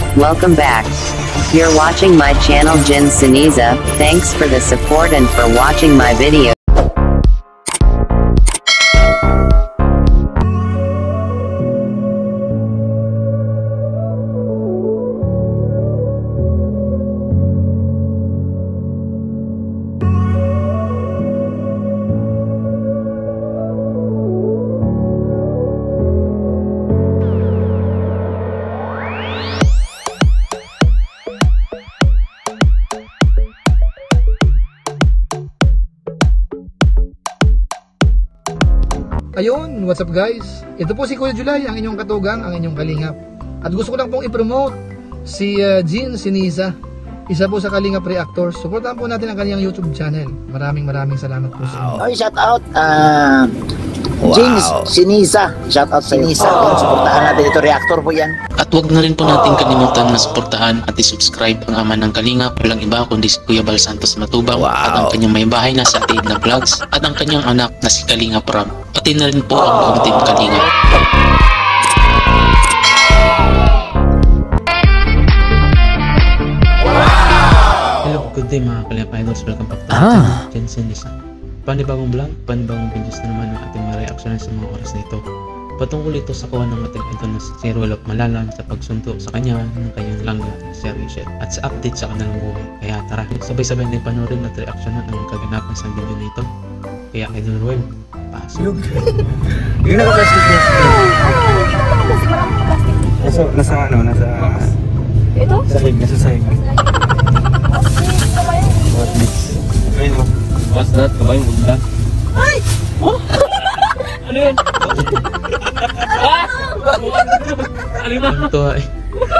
Welcome back. You're watching my channel Jin Siniza. Thanks for the support and for watching my video. Ayun, what's up guys? Ito po si Kuya July, ang inyong katugang, ang inyong kalingap. At gusto ko lang pong i-promote si Jin Siniza, isa po sa Kalingap Reactors. Supportahan po natin ang kanyang YouTube channel. Maraming salamat po sa inyo. Oy, shout out Jin Siniza. Shout out Siniza. Suportahan natin ito, reactor po yan. At huwag na rin po natin kalimutan na suportahan at i-subscribe ang ama ng Kalingap, walang iba kundi si Kuya Bal Santos Matubang, at ang kanyang may bahay na sa Aid na Vlogs, at ang kanyang anak na si Kalingap Ram, pati na rin po ang Team Kalingap. Hello, good day mga Kalingap Idols, welcome back to our channel, Jin Siniza. Panibagong vlog, panibagong videos na naman ang ating ma-reaction sa mga oras na ito. Patungkol ito sa kuha ng ating idol na si Sir Walop Malalan sa pagsuntok sa kanya ng kanyang langga na si Rachel at sa update sa kanilang buhay. Kaya tara, sabay-sabay na panoorin at reaksyonan ang kaganapan sa video na ito. Kaya Idol Roel, pasok. Yung naka-plastic niya. Nasa ano? Nasa... Ito? Sahig, nasa sahig. What mix? Ayun mo. What's that? Kabayong ugda? Ay! Ano yun? Ano ba? Ano to ay?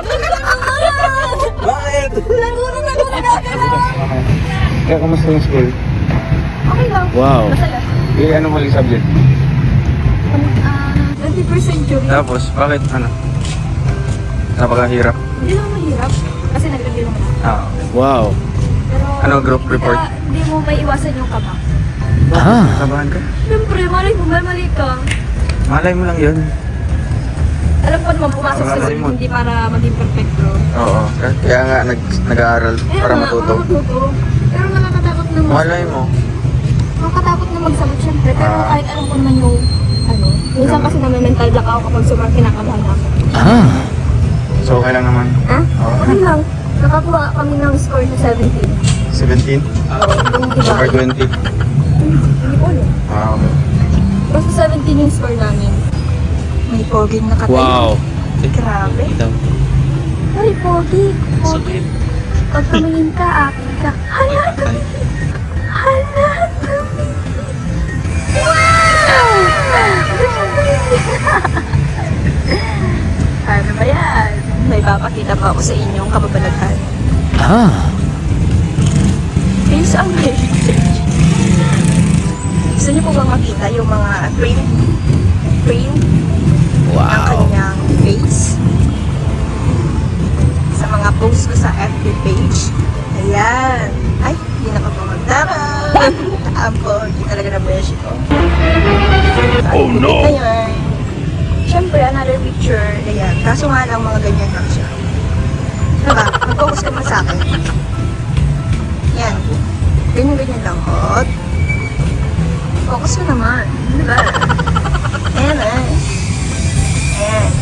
Bakit? Nagunan ako. Kaya kamusta yung school? Okay lang. Wow. Masaya. Ano mo yung subject? 20% jury. Tapos, bakit ano? Napakahirap. Hindi naman mahirap. Kasi nag-review naman ako. Okay. Wow. Pero, Ano, group report? Hindi mo may iwasan yung kaba. Kabahan ka? Siyempre, mali ka. Malay mo lang yun. Alam ko naman pumasok sa Malay mo. hindi para maging perfecto. Oo. Kaya nga nag-aaral para matuto. Pero nakakatakot naman. Malay mo. Nakakatakot na magsagot syempre. Pero kahit alam ko naman yung minsan kasi naman-mental block ako kapag sobrang kinakabahan ako. So, okay lang naman. Ha? Okay lang. Nakakuha kami ng score na 17. 17? Yung iba. Over 20? Hindi ko alam. Wow. Basta 17 yung score namin. May poging nakatayo. Wow. Grabe. Ito. Ay, pogi. Pogi. Sukit. Pag tumingin ka, akin ka. Hala, Ay. hala. Wow! Ano ba yan? May papakita pa ako sa inyong kababalaghan. Please ang research. Gusto niyo po bang makita yung mga print ng kanyang face? Sa mga posts ko sa FB page. Ayan. Ay, hindi na pa magdaran. Ampon, hindi talaga na beshi ko. Oh no! Ngayon, syempre, another picture. Ayan. Kaso nga lang mga ganyan lang siya. Diba? Mag-focus ka man sa akin. Yan. Ganyan-ganyan lang. Hot. Focus ka naman. Diba? Ayan eh. Ayan.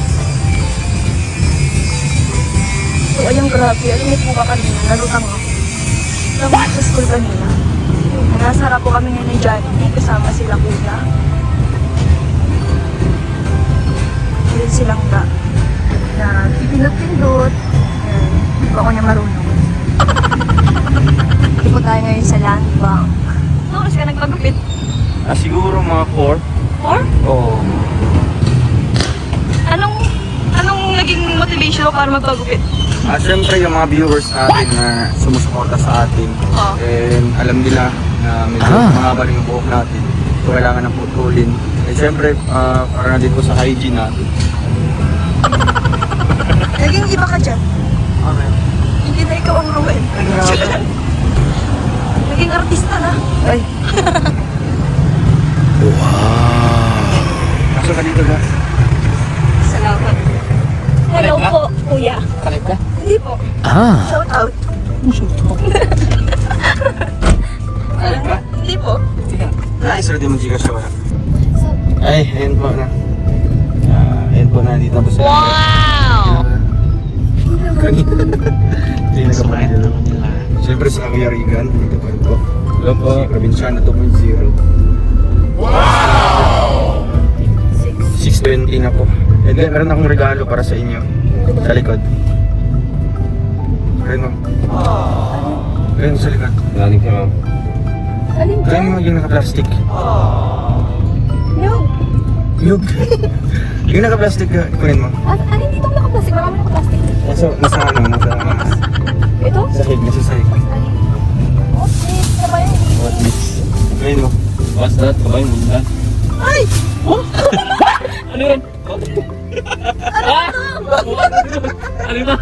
So, ayun, grabe. Alam niyo po ba kanina? Nalutang ako. Alam mo sa school kanina. Nasa harap po kami ngayon ni Johnny. Kasama sila kuya. Yun silang na pipindot-pindot. Ayan. Hindi po ako niya marunong. Hindi po tayo ngayon sa land bank. Ano oras ka nagpagupit? Siguro mga 4. 4? Oo. Anong naging motivation mo para magpagupit? Siyempre yung mga viewers natin na sumusuporta sa atin. And alam nila na medyo mahaba rin yung buhok natin. So kailangan ng putulin. And siyempre, para na din po sa hygiene natin. Naging iba ka dyan. Okay. Hindi na ikaw ang Ruel. Naging artista na. Ay! Wow! Pasok ka dito, guys. Salamat. Hello po, kuya. Kalip ka? Shout out. Hindi po. Ay, sorry, di mo Gcash siya wala. Ay, ayun po na. Ayun po na, dito po sila. Wow! Kanina. Hindi Sumayin na naman nila. Siyempre sa Kuya Regan, dito pa rin po. Hello po, Provinciana 2.0. Wow! 620 na po. And then, meron akong regalo para sa inyo. Sa likod. Ayun mo. Ayun sa likod. Galing ka, ma'am. Alin Ayun mo, yung naka-plastic. Yung. Yung. Yung naka-plastic, kunin mo. Alin dito naka-plastic? Marami naka-plastic. Nasa ano, nasa... Ito? Sahig, nasa sahig. Okay, sabay yun. What this? Ayun mo. What's that? Kabay mo na. Ay! Ano yun? Ano na?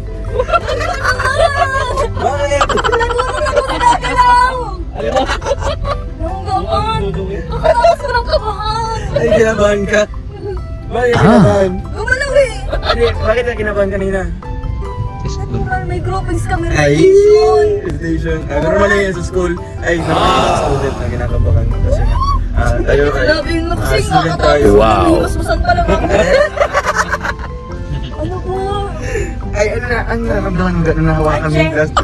Bakit? Nagalaw! Ano na? Nung gaman! Nakatakas ko ng kabahan! Ay, kinabahan ka. Bakit kinabahan? Gumalaw eh! Hindi, bakit ka kinabahan kanina? May groupings kami Ay, revision! station. Normal na yan sa school. Ay, normal na sa student na kinakabahan. Kasi nga, tayo ay Grabe yung nakusing student tayo. Masmasan pa lang ako. Ano ba? Ay, ano na, ang naramdaman ng gano'n na hawakan kami yung plastic.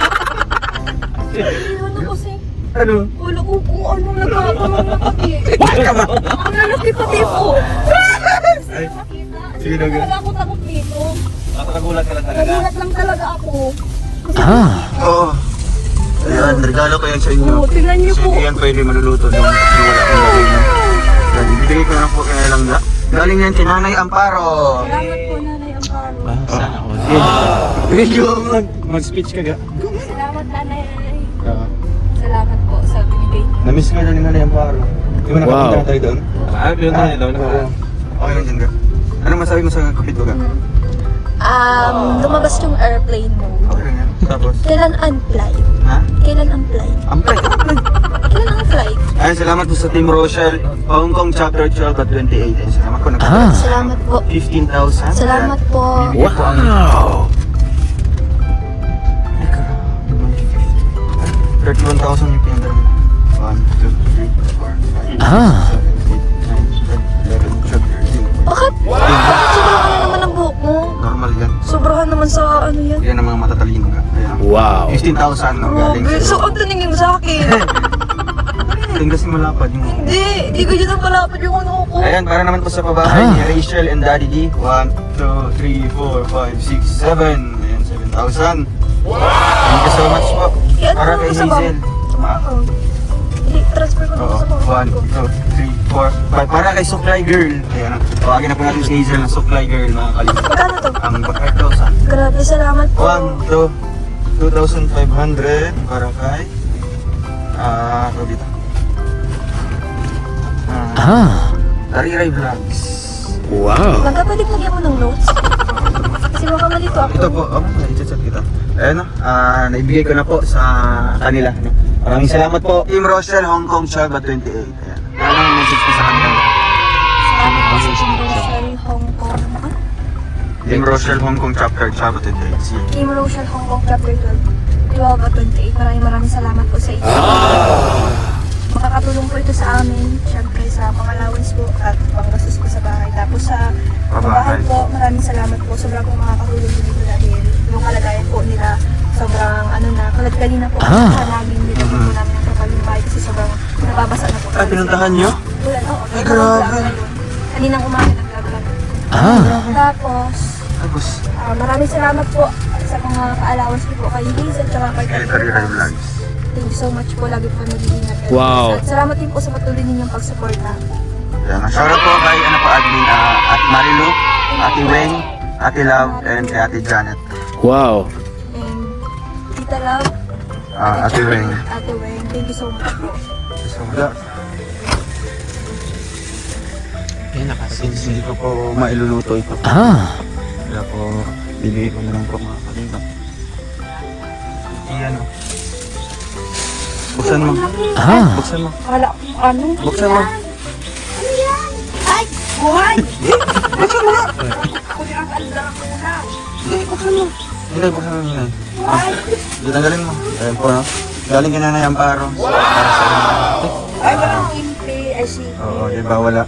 Ano kasi? Ano? Wala ko kung anong nagkakamalaki. Bakit ka ba? Ang lalaki pati po! Ay, sige na Wala ako takot dito. Nakakagulat ka lang Nagulat lang talaga ako. Oo. Ayan, regalo ko yan sa inyo. Oo, tingnan niyo Kasi po. hindi yan pwede maluluto nung wala akong lagay na. Yan, ibigay ko lang po kaya lang. Galing yan si Nanay Amparo. Salamat po, Nanay Amparo. Sana all. Medyo mag-speech ka ga. Salamat, Nanay. Salamat po sa binigay niyo. Na-miss ka na ni Nanay Amparo. Di ba nakapunta na tayo doon? Yun na yun. Oo. Okay lang dyan ka. Ano masabi mo sa kapit ko ga? Lumabas yung airplane mode. Okay lang yan. Tapos? Kailan unflight? Ha? Kailan unflight? Ampay. Kailan unflight? Ayun, salamat po sa Team Rochelle. Hong Kong Chapter 12 at 28. Ayun, salamat po. Salamat po. 15,000. Salamat po. Bibigyan po ang... Ay, 31,000 yung pinandar mo. 1, 2, 3, 4, 5, 6, 7, 8, 9, 10, 11, 12, 13, 14. Bakit? Sobrahan na naman ang buhok mo. Normal yan. Sobrahan naman sa ano yan. Yan ang mga matatalino ka. Ayan. Wow. 15,000 ang galing Grabe. So, sa'yo. ang taningin mo sa akin. Tingnan kasi malapad yung... Hindi ko dyan ang palapad yung ano ko. Ayan, para naman po sa pabahay ni Rachel and Daddy D. 1, 2, 3, 4, 5, 6, 7. Ayan, 7,000. Thank you so much po. Yan, Para ano kay sa Hazel. Oo. Hindi, transfer ko Oo. dito sa pamilya 1, ko. 2, 3, 4, 5. Para kay Supply Girl. Ayan, tawagin na po natin si Hazel na Supply Girl, mga kalito. Magkano to? Ang 5,000. Grabe, salamat po. 1, 2, 2,500 para kay... ito dito. Tariray Vlogs. Magkapalik lagyan mo ng notes. Kasi baka malito ako. Ito po, i-chat kita. Ayan, naibigay ko na po sa kanila. Maraming salamat po. Team Rochelle, Hong Kong, Chaba 28. Ayan. Ano ang message ko sa kanila? Salamat po sa Rochelle Hong Kong. Team Rochelle, Hong Kong, Chapter, Chaba 28. See you. Team Rochelle Hong Kong Chapter 12 at 28. Maraming salamat po sa inyo. Makakatulong po ito sa amin. Siyempre sa pang-allowance po at panggastos ko sa bahay. Tapos sa pabahay po, maraming salamat po. Sobrang po makakatulong po dito dahil yung kalagayan po nila sobrang kalagkali na po. Laging nilagyan po namin ang kapal yung bahay kasi sobrang nababasa na po. Ay, pinuntahan nyo? Wala na. Ay, grabe. Kaninang umaga nagkagulang. Tapos, maraming salamat po sa mga ka-allowance ko po kay Hazel at kay Tariray Vlogs. Thank you so much po. Lagi po nag-iingat. Wow. At salamat din po sa patuloy ninyong pagsuporta. Ayan, shoutout po kay admin, at Marilu, Ate Weng, Ate Love, and kay Ate Janet. Wow. And Tita Love, Ate Weng. Ate Weng, thank you so much po. So, wala. Yan, nakasinsin. Hindi ko po mailuluto ito. Kaya po, bibigay ko na lang po mga kalingap. Iyan o. Buksan mo. Buksan mo. Wala, ano? Buksan mo. Ano yan? Ay, buhay! Buksan mo. Kuya, ang ganda ko na. Hindi, buksan mo. Hinay, buksan mo hinay. Tanggalin mo. Ayan po, no? Galing ka Nanay Amparo. Para sa inyo. Ay, walang kimpi. Ay, si... Oo, di ba wala?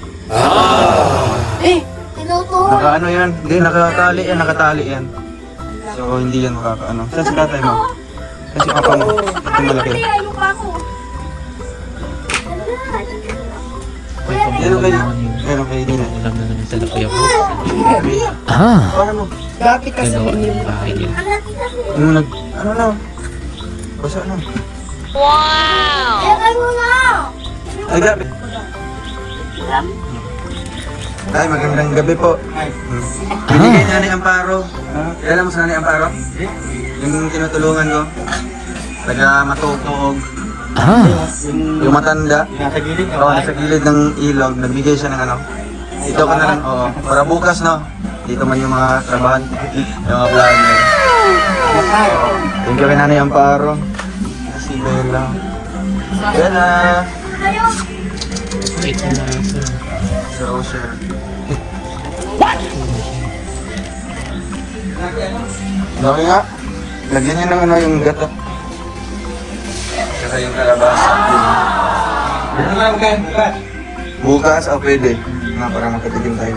Tinuto. Naka-ano yan? Hindi, nakatali yan. So, hindi yan makaka-ano. Saan si tatay mo? Saan si papa mo? Ito malaki. Ayaw pa ako. Meron kayo din. Alam na naman sila Kuya Bal. Paano? Dati kasi Nagawa yun. ng bahay nila. Ano na? Basa na. Ay, gabi. Ay, magandang gabi po. Binigay ni Nanay Amparo. Alam mo sa Nanay Amparo? Yung tinutulungan ko. Taga Matutog. Yung matanda. Oo, nasa gilid ng ilog. Nagbigay siya ng ano. Ito ka na lang. Oo. Para bukas, no? Dito man yung mga trabahan. Yung mga vlogger. Thank you kay Nanay Amparo. Si Bella. Bella! Ito na sir. Si Rocher. Laki nga. Lagyan niyo ng ano yung gata. Kasi yung kalabasa. Bukas o pwede. Nga para makatikim tayo.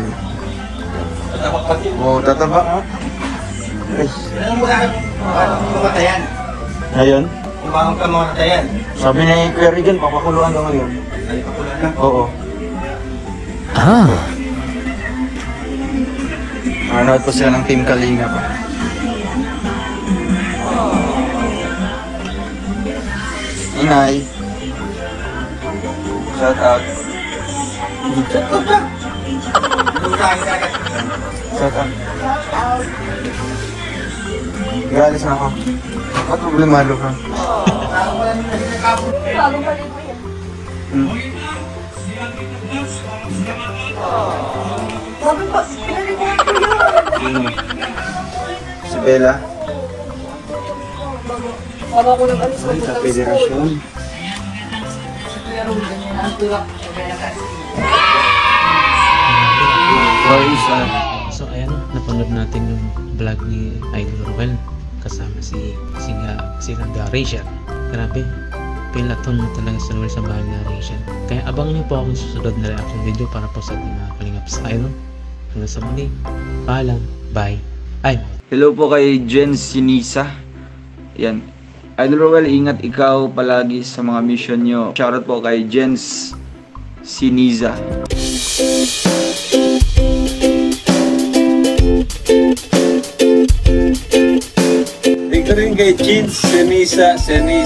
Oo, tataba. Ay. Ngayon? Umahon ka mga tayan. Sabi ni Kuya Regan, papakuluan daw ngayon. Ay, pakulan na. Oo. Nanood po sila ng Team Kalinga pa. Inay. Shout out. Shout out. Galis na ako. Ba't problemado ka? Sabi po, pinalikuhan ko yun. Si Bella. Bago ako nag-alis ko Sa federasyon. So ayan, napanood natin yung vlog ni Idol Ruel kasama si Rachel. Grabe, pilaton mo talaga si Ruel sa bahay ni Rachel. Kaya abangan niyo po ako sa susunod na reaction video para po sa ating mga Kalingap Style. Hanggang sa muli, paalam, bye. Ay, Hello po kay Jen Sinisa. Yan. Idol Ruel, ingat ikaw palagi sa mga mission nyo. Shoutout po kay Jens Sinisa. Dito rin kay Jens Sinisa.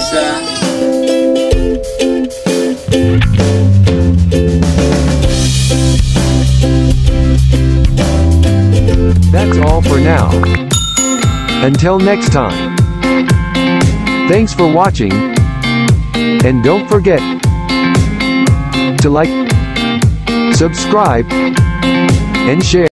That's all for now. Until next time. Thanks for watching. And don't forget to like, subscribe, and share.